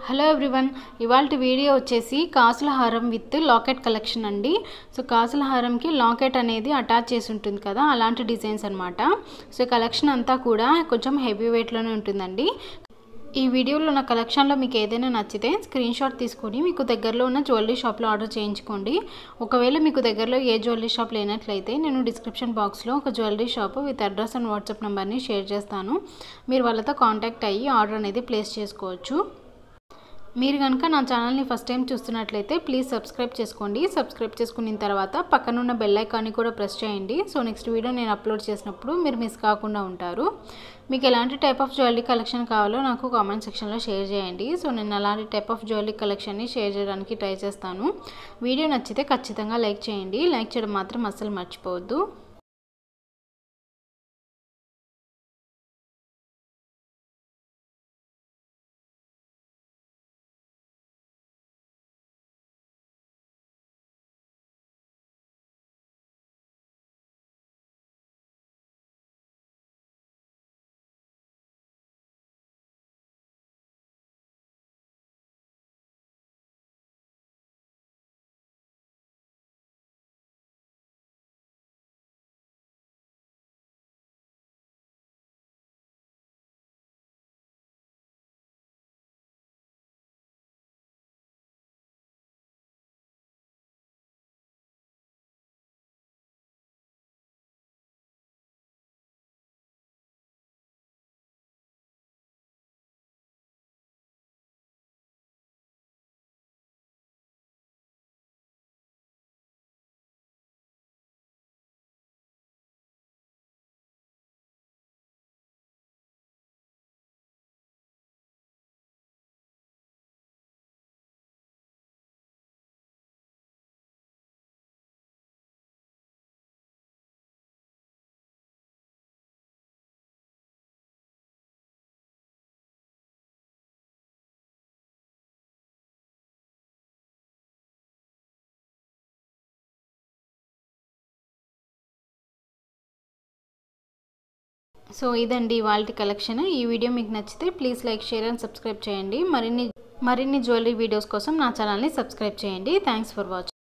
Hello everyone, ఇవాల్టి video వచ్చేసి కాసుల హారం విత్ లాకెట్ కలెక్షన్ అండి. సో కాసుల హారంకి లాకెట్ అనేది అటాచ్ చేసి ఉంటుంది కదా, అలాంటి డిజైన్స్ అనమాట. సో కలెక్షన్ అంతా కూడా కొంచెం హెవీ వెయిట్లోనే ఉంటుందండి. ఈ వీడియోలో ఉన్న కలెక్షన్లో మీకు ఏదైనా నచ్చితే స్క్రీన్ షాట్ తీసుకొని మీకు దగ్గరలో ఉన్న జ్యువెలరీ షాప్లో ఆర్డర్ చేయించుకోండి. ఒకవేళ మీకు దగ్గరలో ఏ జ్యువెలరీ షాప్ లేనట్లయితే నేను డిస్క్రిప్షన్ బాక్స్లో ఒక jewellery shop with address and WhatsApp నెంబర్ని షేర్ చేస్తాను. మీరు వాళ్ళతో కాంటాక్ట్ అయ్యి ఆర్డర్ అనేది ప్లేస్ చేసుకోవచ్చు. మీరు కనుక నా ఛానల్ని ఫస్ట్ టైం చూస్తున్నట్లయితే ప్లీజ్ సబ్స్క్రైబ్ చేసుకోండి. సబ్స్క్రైబ్ చేసుకున్న తర్వాత పక్కనున్న బెల్ ఐకాన్ని కూడా ప్రెస్ చేయండి. సో నెక్స్ట్ వీడియో నేను అప్లోడ్ చేసినప్పుడు మీరు మిస్ కాకుండా ఉంటారు. మీకు ఎలాంటి టైప్ ఆఫ్ జ్యువెలరీ కలెక్షన్ కావాలో నాకు కామెంట్ సెక్షన్లో షేర్ చేయండి. సో నేను అలాంటి టైప్ ఆఫ్ జ్యువెలరీ కలెక్షన్ని షేర్ చేయడానికి ట్రై చేస్తాను. వీడియో నచ్చితే ఖచ్చితంగా లైక్ చేయండి. లైక్ చేయడం మాత్రం అస్సలు మర్చిపోవద్దు. సో ఇదండి ఇవాల్టి కలెక్షన్. ఈ వీడియో మీకు నచ్చితే please like, share and subscribe చేయండి. మరిన్ని జ్యువెలరీ వీడియోస్ కోసం నా ఛానల్ని సబ్స్క్రైబ్ చేయండి. Thanks for watching.